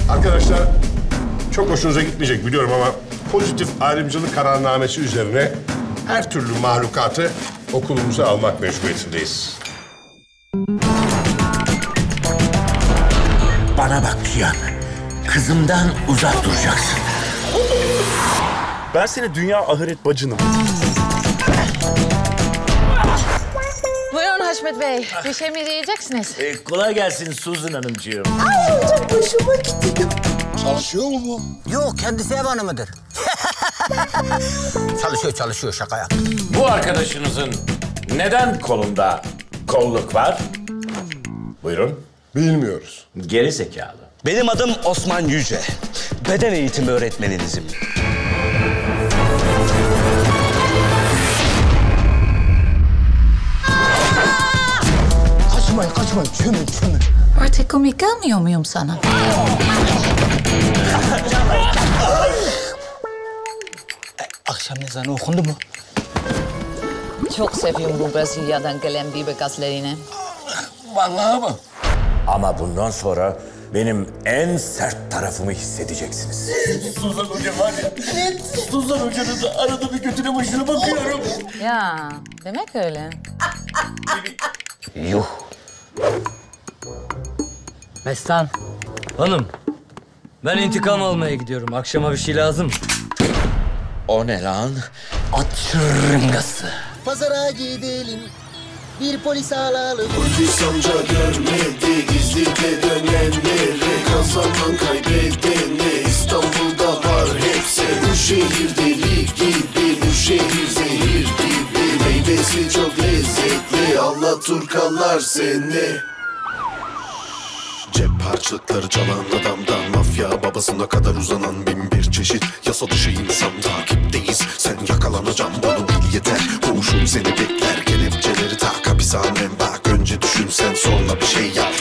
Arkadaşlar, çok hoşunuza gitmeyecek biliyorum ama pozitif ayrımcılık kararnamesi üzerine her türlü mahlukatı okulumuza almak mecburiyetindeyiz. Bana bak Cihan, kızımdan uzak duracaksın. Ben seni dünya ahiret bacınım. Buyurun Haşmet Bey, bir şey mi diyeceksiniz? Kolay gelsin Suzan Hanımcığım. Ay çok hoşuma gitti. Çalışıyor mu bu? Yok, kendisi ev hanımıdır. Çalışıyor, şaka yap. Bu arkadaşınızın neden kolunda kolluk var? Buyurun. Bilmiyoruz. Geri zekalı. Benim adım Osman Yüce. Beden eğitimi öğretmeninizim. Kaçmayın, çömün. Artık komik gelmiyor muyum sana? Akşam ezanı okundu mu? Çok seviyorum bu Brezilya'dan gelen biber gazlarını. Vallahi mı? Ama bundan sonra benim en sert tarafımı hissedeceksiniz. Suzan Hoca var ya. Suzan Hoca'nın da arada bir götüne başına bakıyorum. Ya, demek öyle. Yuh. Mestan, hanım. Ben intikam almaya gidiyorum. Akşama bir şey lazım. O ne lan? At şırıngası. Pazara gidelim. Bir polis alalım. Polis amca görmedi gizlice dönenleri, kazanan kaybedeni İstanbul'da var hepsi. Bu şehir deli gibi, bu şehir zehir gibi. Meyvesi çok lezzetli, Allah Turkalar seni. Cep harçlıkları çalan adamdan mafya babasına kadar uzanan bin bir çeşit yasa dışı insan takipteyiz. Sen yakalanacaksın, bunu bil yeter. Koğuşun seni bekler, kelepçeleri tak, hapishanen bak. Önce düşün sen, sonra bir şey yap.